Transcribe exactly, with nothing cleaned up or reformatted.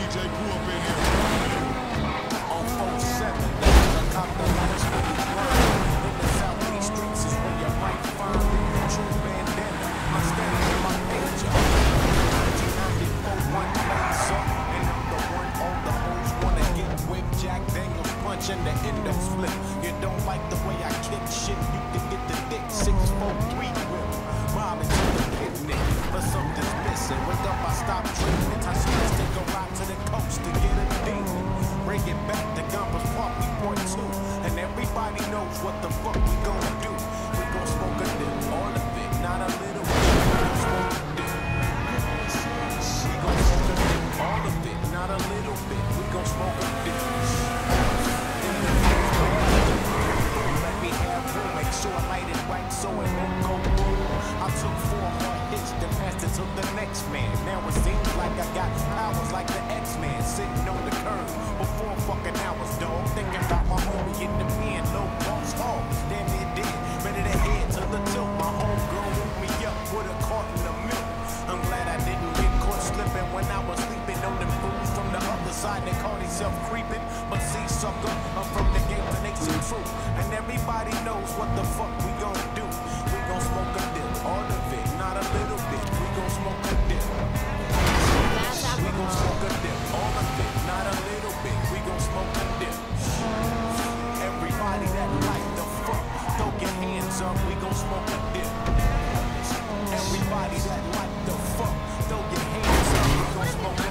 J grew up in here. On four seven, I cop the lights with the word. In the southeast streets is where you might find me. True bandana, my standard and my nature. nineteen ninety-four, one place up, and I'm the one all the hoes wanna get with. Jack Daniels punch and the index flip. You don't like the way I kick shit, you can get the dick six four three whip. Mobbing to the picnic, but something's missing. Wake up, I stop drinking. I supposed to go out to the coast to get a demon. Bring it back to Gompers Park, we point two. And everybody knows what the fuck we gonna do. We gon' smoke a dip, all of it, not a little bit. We gon' smoke a dip. We gon' smoke a dip, all of it, not a little bit. We gon' smoke a dip. Let me have room, make sure I light it right so it won't go boom. I took four hard hits, then passed it to the next man. Now it seems like I got powers like the X-Man sitting on the curb. Before fucking hours, dog. Thinking about my homie in the pen, low boss hog. Damn it did, ready to head to the tilt. My homegirl woke me up with a carton of milk. I'm glad I didn't get caught slipping when I was sleeping on them fools from the other side. They call themselves creeping, but see, sucker, I'm from the game to make some truth. And everybody knows what the fuck we gonna do. We gon' smoke a dip, all of it, not a little bit. We gon' smoke a dip. We gon' smoke a dip, all of it, not a little bit. We gon' smoke a dip. Everybody that like the fuck, throw your hands up. We gon' smoke a dip. Everybody that like the fuck, throw your hands up. We gon' smoke a